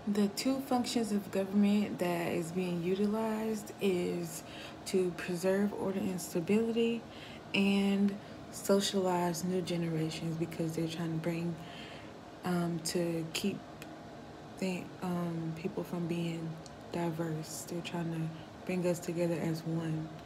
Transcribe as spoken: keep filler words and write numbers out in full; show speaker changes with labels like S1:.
S1: The two functions of government that is being utilized is to preserve order and stability and socialize new generations because they're trying to bring um, to keep the, um, people from being diverse. They're trying to bring us together as one.